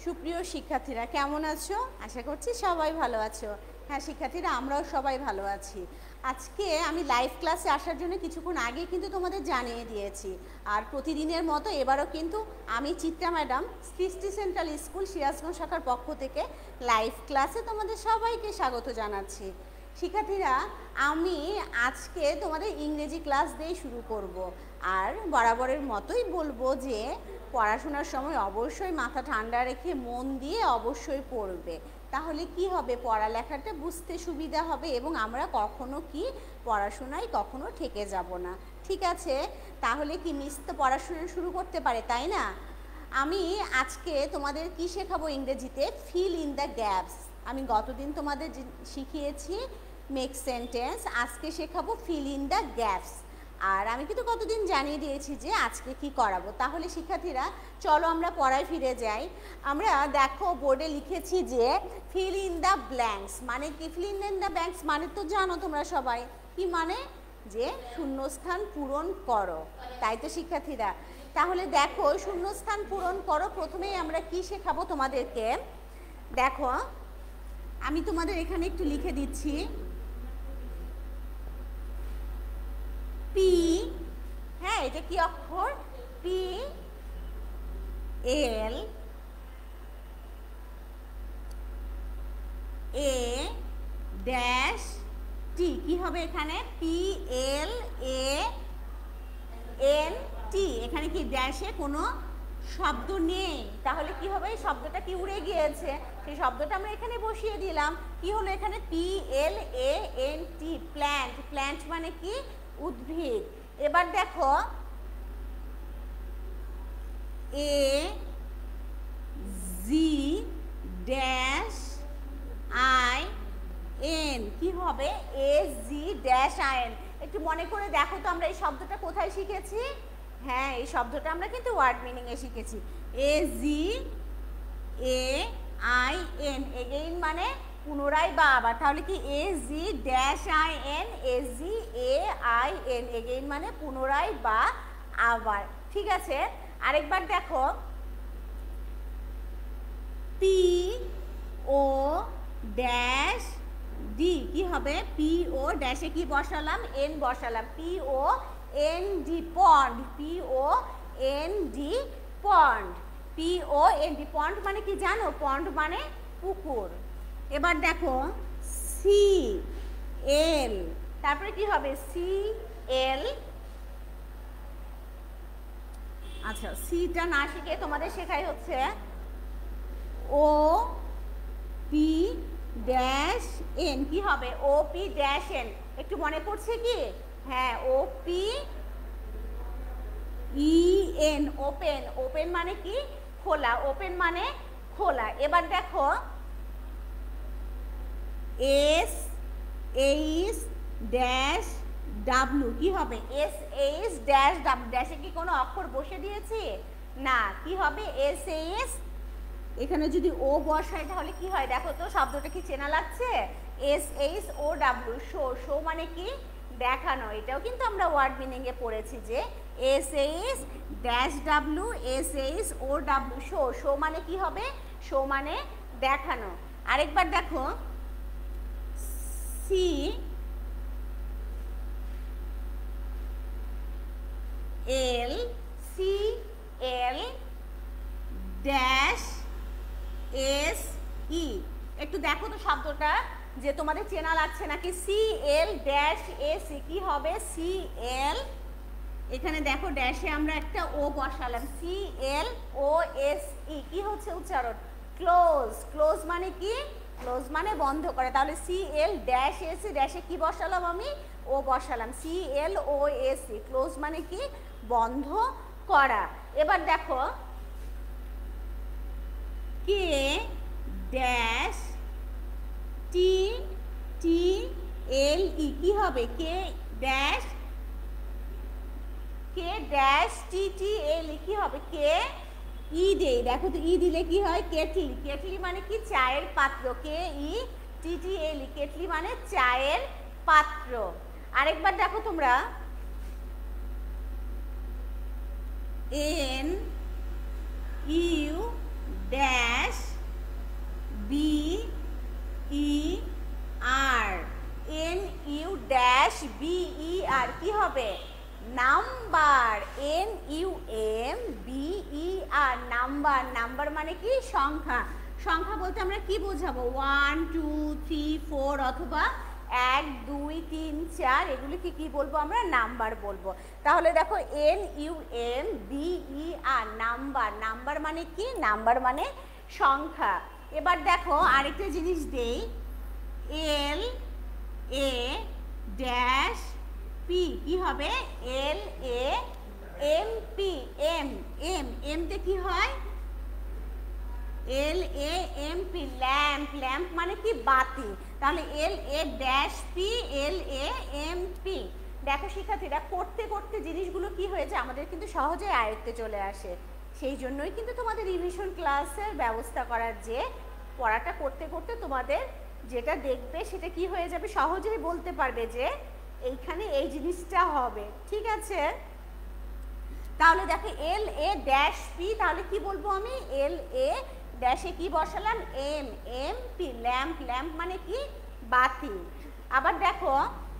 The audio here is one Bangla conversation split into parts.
সুপ্রিয় শিক্ষার্থীরা কেমন আছো? আশা করছি সবাই ভালো আছো। হ্যাঁ শিক্ষার্থীরা, আমরাও সবাই ভালো আছি। আজকে আমি লাইভ ক্লাসে আসার জন্য কিছুক্ষণ আগে কিন্তু তোমাদের জানিয়ে দিয়েছি। আর প্রতিদিনের মতো এবারও কিন্তু আমি Chitra madam Srishti central school Sirajganj শাখার পক্ষ থেকে লাইভ ক্লাসে তোমাদের সবাইকে স্বাগত জানাচ্ছি। শিক্ষার্থীরা, আমি আজকে তোমাদের ইংরেজি ক্লাস দিয়ে শুরু করব। আর বরাবরের মতোই বলবো যে পড়াশোনার সময় অবশ্যই মাথা ঠান্ডা রেখে মন দিয়ে অবশ্যই পড়বে। তাহলে কি হবে, পড়ালেখাটা বুঝতে সুবিধা হবে এবং আমরা কখনো কি পড়াশোনায় কখনো ঠকে যাব না। ঠিক আছে, তাহলে কি মিস তো পড়াশোনা শুরু করতে পারে, তাই না? আমি আজকে তোমাদের কি শেখাবো ইংরেজিতে, ফিল ইন দ্য গ্যাপস। আমি গতদিন তোমাদের শিখিয়েছি মেক সেন্টেন্স, আজকে শেখাবো ফিল ইন দ্য গ্যাপস। আর আমি কিন্তু কতদিন জানিয়ে দিয়েছি যে আজকে কি করাবো। তাহলে শিক্ষার্থীরা চলো আমরা পড়ায় ফিরে যাই। আমরা দেখো বোর্ডে লিখেছি যে ফিল ইন দ্য ব্ল্যাঙ্কস মানে কি। ফিল ইন দ্য ব্ল্যাঙ্কস মানে তো জানো তোমরা সবাই, কি মানে যে শূন্যস্থান পূরণ করো, তাই তো শিক্ষার্থীরা? তাহলে দেখো শূন্যস্থান পূরণ করো। প্রথমেই আমরা কি শেখাবো তোমাদেরকে, দেখো আমি তোমাদের এখানে একটু লিখে দিচ্ছি। পি, হ্যাঁ এটা কি অক্ষর? পি এল এ ড্যাশ টি, কি হবে এখানে? পি এল এ এন টি, এখানে কি ড্যাশে কোনো শব্দ নেই, তাহলে কি হবে? শব্দটা কি উড়ে গিয়েছে, সেই শব্দটা আমরা এখানে বসিয়ে দিলাম। কি হলো এখানে? P L A N T, plant. Plant মানে কি? উদ্ভিদ। এবার দেখো A G dash I N, কি হবে? A G dash I N. একটু মনে করে দেখো তো আমরা এই শব্দটা কোথায় শিখেছি? হ্যাঁ, এই শব্দটা আমরা কিন্তু ওয়ার্ড মিনিং এ শিখেছি। A G A I N, again মানে পুনরায় বা আবার। তাহলে কি A G dash I N, A G A I N, again মানে পুনরায় বা আবার। ঠিক আছে, আরেকবার দেখো পি ও ড্যাশ ডি, কি হবে? পি ও ড্যাশে কি বসালাম? এন বসালাম। P O N D, pond. P O N D, pond. P O N D, pond মানে কি জানো? পন্ড মানে পুকুর। এবার দেখো সি এল, তারপরে কি হবে? সি এল, আচ্ছা সিটা না শিখে তোমাদের শেখাই হচ্ছে ও পি ড্যাশ এন, কি হবে? ও পি ড্যাশ এন, একটু মনে পড়ছে কি? হ্যাঁ, O P E N, open. Open মানে কি? খোলা। ওপেন মানে খোলা। এবার দেখো এস এইচ ড্যাশ ডাব্লু, কি হবে? এস এইচ ড্যাশ ডাব্লু, ড্যাশে কি কোনো অক্ষর বসে দিয়েছি? না, কি হবে? এস এইচ, এখানে যদি ও বসাই তাহলে কি হয় দেখো তো, শব্দটা কি চেনা লাগছে? S H O W, show. Show মানে কি? দেখানো। এটাও কিন্তু আমরা ওয়ার্ড মিনিং এ পড়েছি যে S H dash W, S H O W, show. Show মানে কি হবে? শো মানে দেখানো। আরেকবার দেখো C L, C L dash S E, একটু দেখো তো শব্দটা যে তোমাদের চেনা লাগছে নাকি? C L dash S E, কি হবে? সি এল, এখানে দেখো ড্যাশে আমরা একটা ও বসালাম। C L O S E, কি হচ্ছে উচ্চারণ? ক্লোজ। ক্লোজ মানে কি? ক্লোজ মানে বন্ধ করে। তাহলে C L dash S E, ড্যাশে কি বসালাম আমি? ও বসালাম। C L O S E, close মানে কি? বন্ধ করা। এবার দেখো কে ড্যাশ টি টি এল ই, কি হবে? কে ড্যাশ, কে ড্যাশ টি টি এল ই, কি হবে? কে ই দে, দেখো তো ই দিলে কি হয়? কেটলি। কেটলি মানে কি? চায়ের পাত্র। কে ই টি টি এল ই, কেটলি মানে চায়ের পাত্র। আরেকবার দেখো তোমরা এন ইউ ড্যাশ হবে নাম্বার, NUMBER, নাম্বার। নাম্বার মানে কি সংখ্যা। সংখ্যা বলতে আমরা কি বোঝাবো? 1 2 3 4 অথবা 1 2 3 4 এগুলিকে কি বলবো আমরা? নাম্বার বলবো। তাহলে দেখো NUMBER, নাম্বার। নাম্বার মানে কি? নাম্বার মানে সংখ্যা। এবার দেখো আরেকটা জিনিস দেই, LAMP কি হবে? LAMP, এম তে কি হয়? LAMP, lamp. ল্যাম্প মানে কি? বাতি। তাহলে LAP, LAMP। দেখো শিক্ষার্থীরা, করতে করতে জিনিসগুলো কি হয়েছে আমাদের কিন্তু সহজে আয়ত্তে চলে আসে। সেই জন্যই কিন্তু তোমাদের রিভিশন ক্লাসের ব্যবস্থা করার, যে পড়াটা করতে করতে তোমাদের যেটা দেখবে সেটা কি হয়ে যাবে, সহজেই বলতে পারবে যে এইখানে এই জিনিসটা হবে। ঠিক আছে? তাহলে দেখো LAP, তাহলে কি বলবো আমি? LA ড্যাশে কি বসালাম? MP, lamp. ল্যাম্প মানে কি? বাতি। আবার দেখো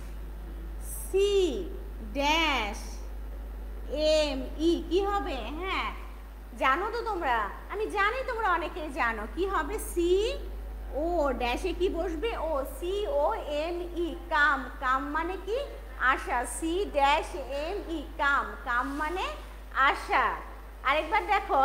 CME কি হবে? হ্যাঁ জানো তো তোমরা, আমি জানি তোমরা অনেকেই জানো কি হবে। CO ড্যাশে কি বসবে? ও, COME, কাম। কাম মানে কি? আশা। C-ME, কাম। কাম মানে আশা। আরেকবার দেখো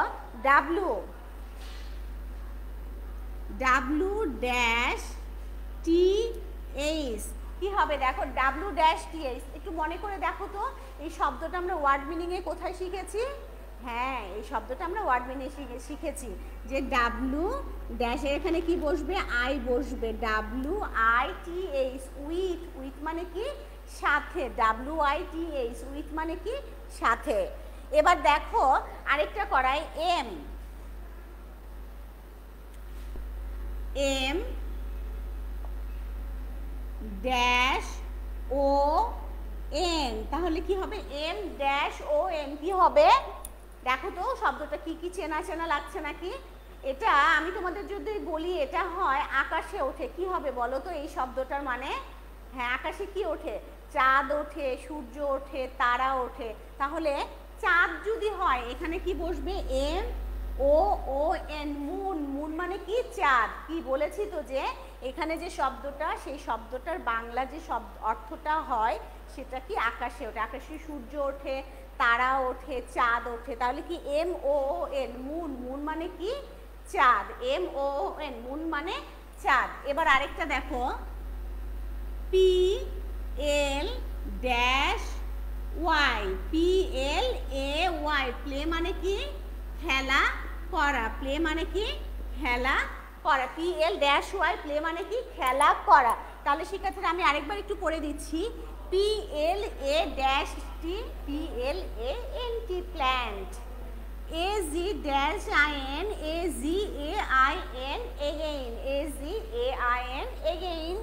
W-TH কি হবে? দেখো W-TH, একটু মনে করে দেখো তো, এই শব্দটা আমরা ওয়ার্ড মিনিংয়ে কোথায় শিখেছি? হ্যাঁ, এই শব্দটা আমরা ওয়ার্ড মিনিং শিখেছি যে ডাব্লু ড্যাশের এখানে কি বসবে? আই বসবে। WITH, with. উইথ মানে কি? সাথে। WITH, উইথ মানে কি? সাথে। এবার দেখো আরেকটা করাই, M ড্যাশ ON, তাহলে কি হবে? M-ON কি হবে? দেখো তো শব্দটা কি কি চেনা চেনা লাগছে নাকি? এটা আমি তোমাদের যদি বলি এটা হয় আকাশে ওঠে, কি হবে বলো তো এই শব্দটার মানে? হ্যাঁ, আকাশে কি ওঠে? চাঁদ ওঠে, সূর্য ওঠে, তারা ওঠে। তাহলে চাঁদ যদি হয় এখানে কি বসবে? MOON, moon. মুন মানে কি? চাঁদ। কি বলেছি তো যে এখানে যে শব্দটা, সেই শব্দটার বাংলা যে অর্থটা হয় সেটা কি? আকাশে ওঠে। আকাশে সূর্য ওঠে, তারা ওঠে, চাঁদ ওঠে। তাহলে কি? MOON, moon. মুন মানে কি? চাঁদ। MOON, মুন মানে চাঁদ। এবার আরেকটা দেখো, PLY, PLAY, প্লে মানে কি? খেলা করা। প্লে মানে কি? খেলা করা। PLY, প্লে মানে কি? খেলা করা। তাহলে শিক্ষার্থীরা আমি আরেকবার একটু পড়ে দিচ্ছি, PLAT, PLANT, plant. AZIN, AGAIN, again,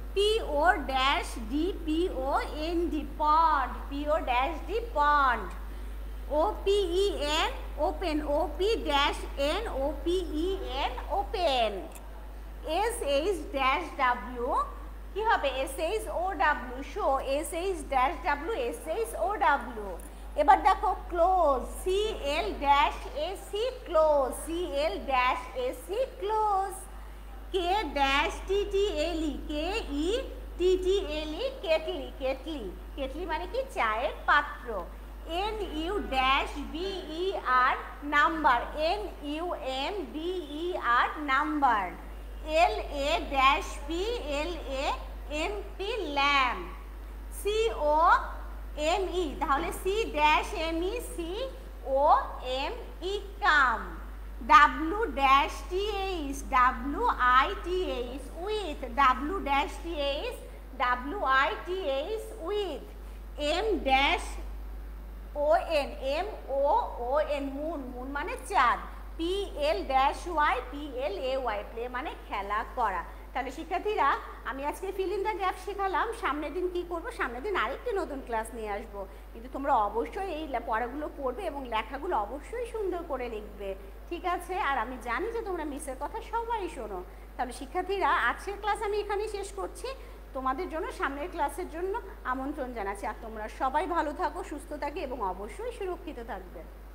PO'D, pond, PO'D, pond। OPEN, open, OP-N, OPEN, open। SH-W কি হবে? SHOW, show, SH-W, SHOW। এবার দেখো close, CL-AC, close, CL-AC, close. K-TTLE, KETTLE, kettle. Kettle, kettle মানে কি? চায়ের পাত্র। NUMBER, number. NUMBER, number. LAP, LAMP, lamp. COME, তাহলে C-ME, COME, come. W-TH, WITH, with. W-TH, WITH, with. M-ON, MOON, moon. Moon মানে চাঁদ। PLY, PLAY, প্লে মানে খেলা করা। তাহলে শিক্ষার্থীরা আমি আজকে ফিল ইন দ্য গ্যাপ শেখালাম। সামনের দিন কি করব? সামনের দিন আরেকটি নতুন ক্লাস নিয়ে আসবো। কিন্তু তোমরা অবশ্যই এই পড়াগুলো পড়বে এবং লেখাগুলো অবশ্যই সুন্দর করে লিখবে। ঠিক আছে? আর আমি জানি যে তোমরা মিসের কথা সবাই শোনো। তাহলে শিক্ষার্থীরা আজকের ক্লাস আমি এখানেই শেষ করছি। তোমাদের জন্য সামনের ক্লাসের জন্য আমন্ত্রণ জানাচ্ছি। আর তোমরা সবাই ভালো থাকো, সুস্থ থাকো এবং অবশ্যই সুরক্ষিত থাকবে।